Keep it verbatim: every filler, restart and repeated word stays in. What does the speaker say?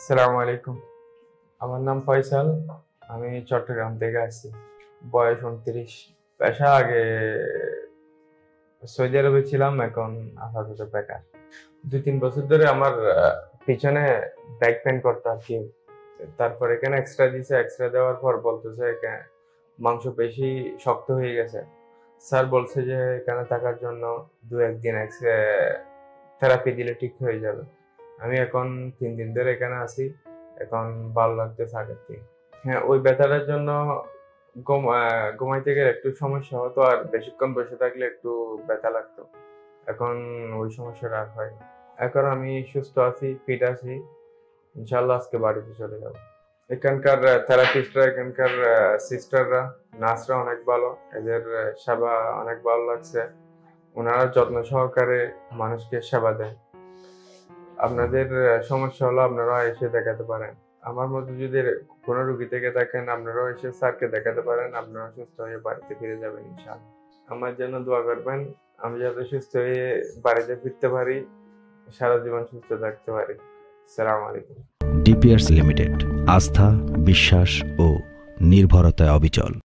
আসসালামু আলাইকুম। আমার নাম ফয়সাল। আমি চট্টগ্রাম থেকে আসছি। বয়স উনত্রিশ। পেশা আগে সৌদি আরবে ছিলাম, এখন আপাতত বেকার। দুই তিন বছর ধরে আমার আহ, পিছনে ব্যাক পেইন করতো আর কি। তারপর এখানে এক্সট্রা দিছে, এক্সট্রা দেওয়ার পর বলতেছে এখানে মাংসপেশি শক্ত হয়ে গেছে। স্যার বলছে যে এখানে থাকার জন্য দু একদিন থেরাপি দিলে ঠিক হয়ে যাবে। আমি এখন তিন দিন ধরে এখানে আছি, এখন ভালো লাগতেছে আগের থেকে। হ্যাঁ, ওই ব্যথাটার জন্য ঘুম আহ, ঘুমাইতে গেলে একটু সমস্যা হতো, আর বেশিক্ষণ বসে থাকলে একটু ব্যথা লাগতো। এখন ওই সমস্যাটা আর হয় না। এখন আমি সুস্থ আছি, ফিট আছি। ইনশাল্লাহ আজকে বাড়িতে চলে যাব। এখানকার থেরাপিস্টরা, এখানকার সিস্টাররা, নার্সরা অনেক ভালো। এদের আহ, সেবা অনেক ভালো লাগছে। ওনারা যত্ন সহকারে মানুষকে সেবা দেয়। আপনাদের আহ, সমস্যা হলো আপনারা এসে দেখাতে পারেন। আমার মতো যদি কোনো রুগী থেকে থাকেন, আপনারাও এসে স্যারকে দেখাতে পারেন। আপনারা সুস্থ হয়ে বাড়িতে ফিরে যাবেন ইনশাআল্লাহ। আমার জন্য দোয়া করবেন, আমি যাতে সুস্থ হয়ে বাড়িতে ফিরতে পারি, সারা জীবন সুস্থ থাকতে পারি। আসসালামু আলাইকুম। ডিপিআরস লিমিটেড, আস্থা, বিশ্বাস ও নির্ভরতায় অবিচল।